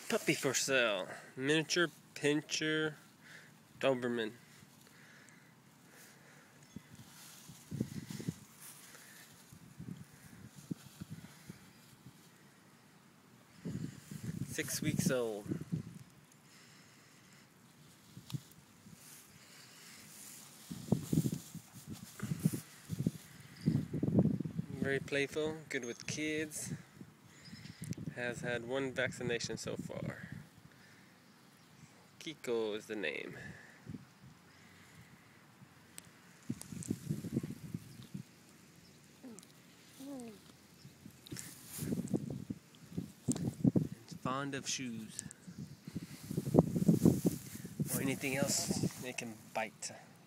Puppy for sale. Miniature Pinscher Doberman. Six weeks old. Very playful, good with kids. Has had one vaccination so far. Kiko is the name. It's fond of shoes or anything else they can bite.